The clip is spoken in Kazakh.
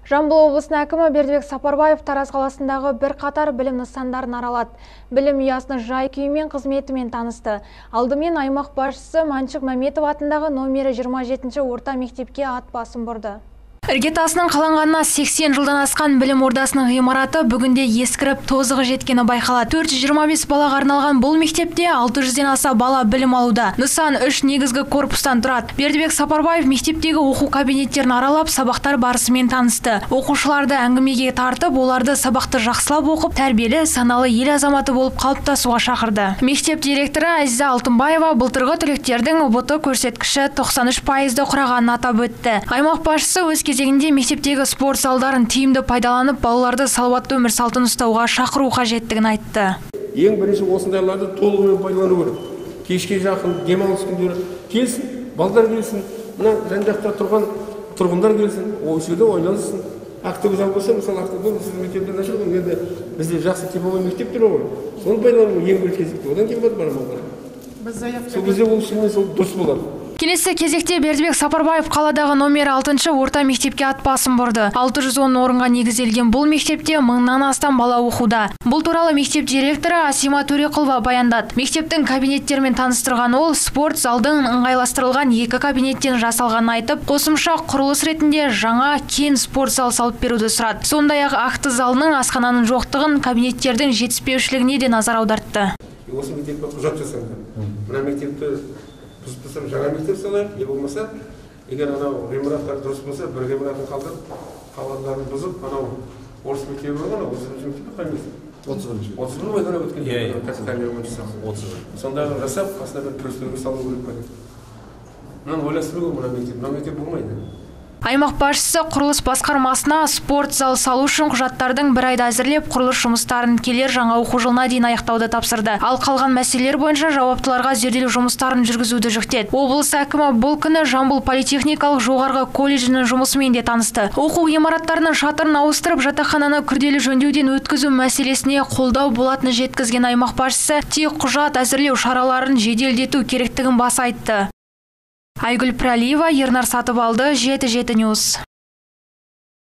Жамбыл облысының әкімі Бердібек Сапарбаев Тараз қаласындағы бірқатар білім нысандарын аралады. Білім ұясының жай-күйімен қызметімен танысты. Алдымен аймақ басшысы Маншық Мәметов атындағы номері 27 орта мектепке ат басын бұрды. Іргетасының қаланғанына 80 жылдан асқан білім ордасының ғимараты бүгінде ескіріп тозығы жеткені байқалады. 425 балаға арналған бұл мектепте 600-ден аса бала білім алуда. Нысан 3 негізгі корпустан тұрады. Бердібек Сапарбаев мектептегі оқу кабинеттерін аралап, сабақтар барысымен танысты. Оқушыларды әңгімеге тартып, оларды сабақты жақсылап оқып, тәрбиелі, саналы ел азаматы болып қалыптасуға шақырды. Мектеп директоры Азиза Алтынбаева былтырғы түлектердің ұбт көрсеткіші 93%-ді құрағанын атап өтті. Аймақ басшысы өз кезегінде мектептегі спорт залдарын тиімді пайдаланып, балаларды салауатты өмір салтын ұстауға шақыру қажеттігін айтты. Ең бірінші осындайларды толығымен пайдалану керек. Кешке жақын демалыс күндері келсін, балдар келсін, мына жан-жақта тұрған тұрғындар келсін, осы жерде ойналсын. Ақтөбе зал болса, мысалы Ақтөбе сіздің мектепте нашар ғой, енді бізде жақсы типовой мектептер ғой. Соны пайдалану ең бірінші кезекте. Одан кейін бармауға. Сол кезде ол шынымен сол дұрыс болады. Келесі кезекте Бердібек Сапарбаев қаладағы номері 6 орта мектепке ат басын бұрды. 610 орынға негізделген бұл мектепте 1000-нан астам бала оқуда. Бұл туралы мектеп директоры Асима Төреқұлова баяндады. Мектептің кабинеттермен таныстырған ол спорт залдың ыңғайластырылған 2 кабинеттен жасалғанын айтып, қосымша құрылыс ретінде жаңа кен спорт зал салып беруді сұрады. Сондай-ақ акты залының, асхананың жоқтығын, кабинеттердің жетіспеушілігіне де назар аудартты. Осы мектепке құжат жасаңдар. Мына мектепті бұзып жаңа мектеп салайық, не болмаса, егер анау ғимараттар дұрыс болса, бір ғимаратын қалдырып, қалғандарын бұзып, анау орыс мектебі болған, орыс мектебі қаймайсың. 30 майдана өткен кәсіпкерлер бойынша. Сондағы жасап, қасына бір күрестерге салу керек қой. Мынаны ойластыру керек, мына мектеп болмайды. Аймақ басшысы құрылыс басқармасына спорт зал салу үшін құжаттардың бір айда әзірлеп, құрылыс жұмыстарын келер жаңа оқу жылына дейін аяқтауды тапсырды. Ал қалған мәселелер бойынша жауаптыларға зерделеу жұмыстарын жүргізуді жүктеді. Облыс әкімі бұл күні Жамбыл политехникалық жоғарғы колледжінің жұмысымен де танысты. Оқу ғимараттарының шатырын ауыстырып, жатақхананы күрделі жөндеуден өткізу мәселесіне қолдау болатыны жеткізген аймақ басшысы тек құжат әзірлеу шараларын жеделдету керектігін баса айтты. Айгүл Пралиева, Ернар Сатыбалды, 7-7 Ньюс.